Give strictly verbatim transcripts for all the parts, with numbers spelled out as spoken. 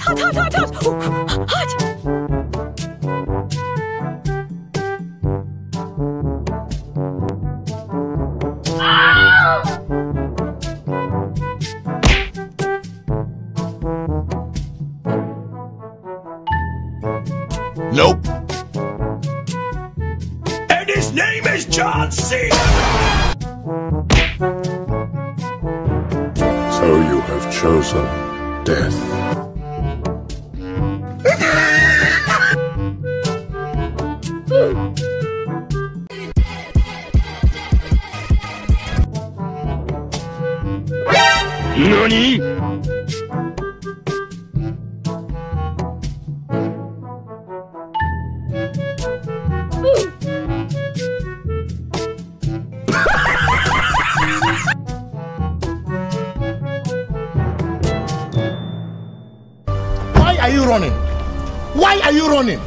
hot, hot, hot, hot. Ooh, hot. Nope. And his name is John C. So you have chosen death. Nani? Why are you running? Why are you running?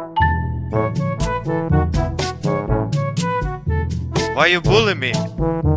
Why you bully me?